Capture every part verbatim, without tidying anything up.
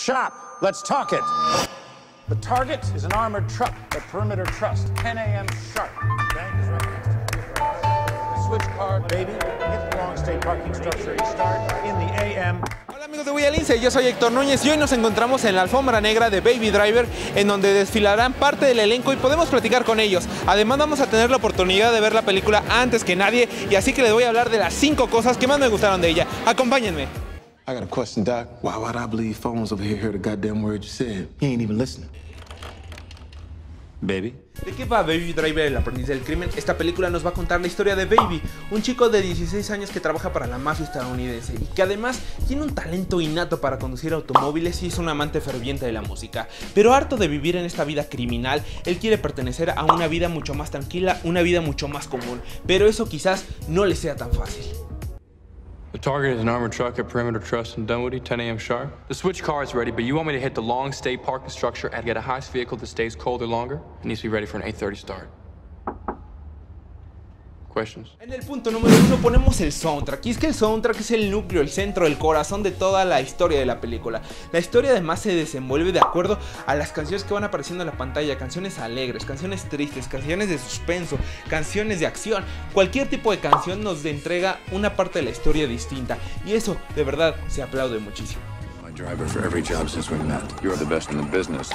Shop. Let's talk it. The target is an armored truck at Perimeter Trust, ten A M sharp. Bank is right next to it. The switch car, baby, hit the long stay parking structure and start in the A M. Hola amigos de Huella Lince, yo soy Héctor Núñez y hoy nos encontramos en la alfombra negra de Baby Driver, en donde desfilarán parte del elenco y podemos platicar con ellos. Además vamos a tener la oportunidad de ver la película antes que nadie, y así que les voy a hablar de las cinco cosas que más me gustaron de ella. Acompáñenme. I got a question, Doc. Why would I believe phones over here heard the goddamn word you said? He ain't even listening. Baby. ¿De qué va Baby Driver, el aprendiz del crimen? Esta película nos va a contar la historia de Baby, un chico de dieciséis años que trabaja para la mafia estadounidense y que además tiene un talento innato para conducir automóviles y es un amante ferviente de la música. Pero harto de vivir en esta vida criminal, él quiere pertenecer a una vida mucho más tranquila, una vida mucho más común, pero eso quizás no le sea tan fácil. The target is an armored truck at Perimeter Trust in Dunwoody, ten A M sharp. The switch car is ready, but you want me to hit the long stay parking structure and get a heist vehicle that stays colder longer? It needs to be ready for an eight thirty start. Questions? En el punto número uno ponemos el soundtrack, y es que el soundtrack es el núcleo, el centro, el corazón de toda la historia de la película. La historia además se desenvuelve de acuerdo a las canciones que van apareciendo en la pantalla, canciones alegres, canciones tristes, canciones de suspenso, canciones de acción. Cualquier tipo de canción nos entrega una parte de la historia distinta, y eso de verdad se aplaude muchísimo. My driver for every job since we met. You're the best in the business.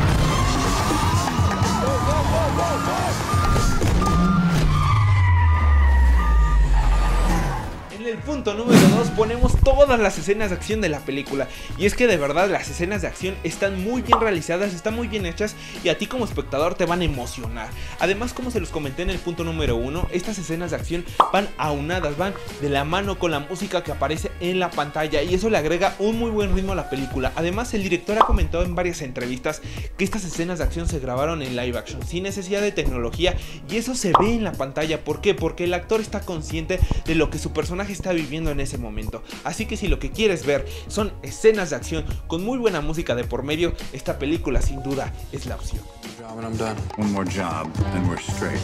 En el punto número dos ponemos todas las escenas de acción de la película, y es que de verdad las escenas de acción están muy bien realizadas, están muy bien hechas y a ti como espectador te van a emocionar. Además, como se los comenté en el punto número uno, estas escenas de acción van aunadas, van de la mano con la música que aparece en la pantalla, y eso le agrega un muy buen ritmo a la película. Además, el director ha comentado en varias entrevistas que estas escenas de acción se grabaron en live action sin necesidad de tecnología, y eso se ve en la pantalla. ¿Por qué? Porque el actor está consciente de lo que su personaje está viviendo en ese momento. Así que si lo que quieres ver son escenas de acción con muy buena música de por medio, esta película sin duda es la opción. One more job, then we're straight.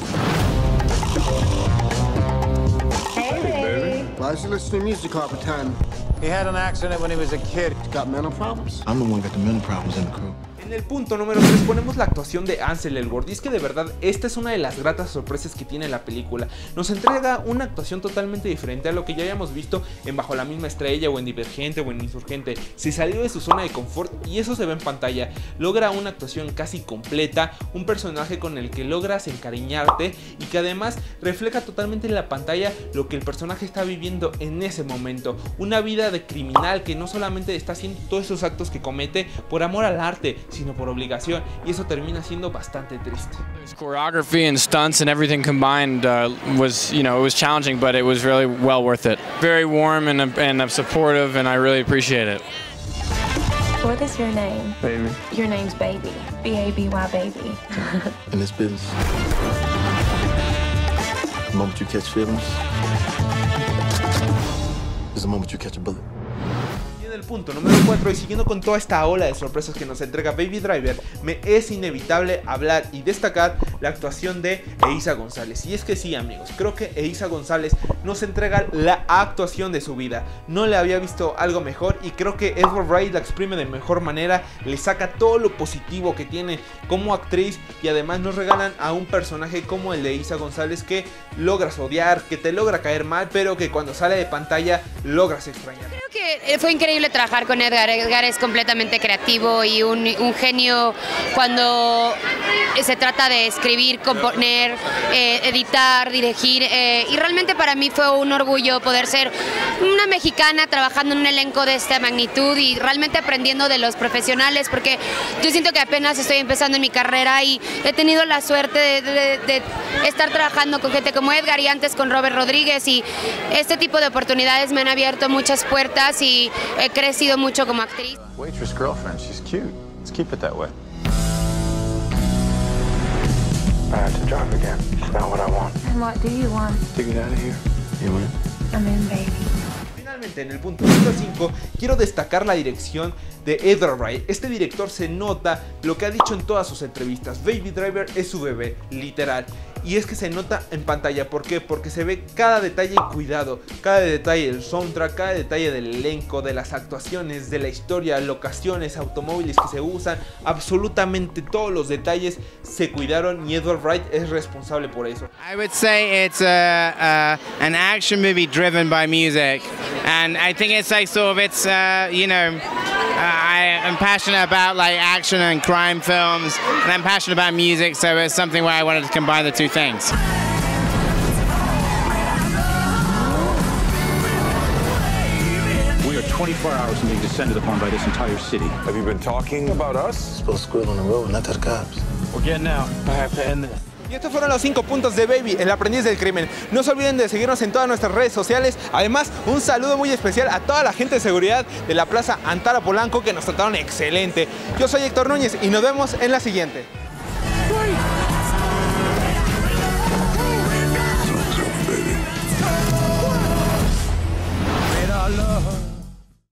Hey, baby. Why is he listening to music all the time? He had an accident when he was a kid. He's got mental problems? I'm the one got the mental problems in the crew. En el punto número tres ponemos la actuación de Ansel Elgort, y es que de verdad esta es una de las gratas sorpresas que tiene la película. Nos entrega una actuación totalmente diferente a lo que ya hayamos visto en Bajo la misma estrella o en Divergente o en Insurgente. Se salió de su zona de confort y eso se ve en pantalla. Logra una actuación casi completa, un personaje con el que logras encariñarte y que además refleja totalmente en la pantalla lo que el personaje está viviendo en ese momento. Una vida de criminal que no solamente está haciendo todos esos actos que comete por amor al arte, sino por obligación, y eso termina siendo bastante triste. Choreography and stunts and everything combined uh, was, you know, it was challenging, but it was really well worth it. Very warm and, and supportive, and I really appreciate it. What is your name? Baby. Your name's Baby. B A B Y Baby. In this business, the moment you catch feelings is the moment you catch a bullet. En el punto número cuatro, y siguiendo con toda esta ola de sorpresas que nos entrega Baby Driver, me es inevitable hablar y destacar la actuación de Eiza González. Y es que sí, amigos, creo que Eiza González nos entrega la actuación de su vida. No le había visto algo mejor, y creo que Edward Wright la exprime de mejor manera, le saca todo lo positivo que tiene como actriz, y además nos regalan a un personaje como el de Eiza González que logras odiar, que te logra caer mal, pero que cuando sale de pantalla logras extrañar. Creo que fue increíble trabajar con Edgar. Edgar es completamente creativo y un, un genio cuando se trata de escribir, componer, eh, editar, dirigir, eh, y realmente para mí fue un orgullo poder ser una mexicana trabajando en un elenco de esta magnitud y realmente aprendiendo de los profesionales, porque yo siento que apenas estoy empezando en mi carrera y he tenido la suerte de, de, de estar trabajando con gente como Edgar y antes con Robert Rodríguez, y este tipo de oportunidades me han abierto muchas puertas y he crecido mucho como actriz. Waitress girlfriend, she's cute. Let's keep it that way. I have to drive again. It's not what I want. And what do you want? To get out of here. You win. I'm in, baby. Finalmente, en el punto número cinco, quiero destacar la dirección de Edgar Wright. Este director se nota lo que ha dicho en todas sus entrevistas. Baby Driver es su bebé, literal. y es que se nota en pantalla. ¿Por qué? Porque se ve cada detalle cuidado, cada detalle del soundtrack, cada detalle del elenco, de las actuaciones, de la historia, locaciones, automóviles que se usan, absolutamente todos los detalles se cuidaron y Edward Wright es responsable por eso. I would say it's a, a, an action movie driven by music, and I think it's like sort of it's uh, you know uh, I am passionate about like action and crime films, and I'm passionate about music, so it's something where I wanted to combine the two things. We are twenty-four hours from being descended upon by this entire city. Have you been talking about us? Supposed to squeal on the road, not to the cops. We're getting out. I have to end this. Y estos fueron los cinco puntos de Baby, el aprendiz del crimen. No se olviden de seguirnos en todas nuestras redes sociales. Además, un saludo muy especial a toda la gente de seguridad de la Plaza Antara Polanco que nos trataron excelente. Yo soy Héctor Núñez y nos vemos en la siguiente.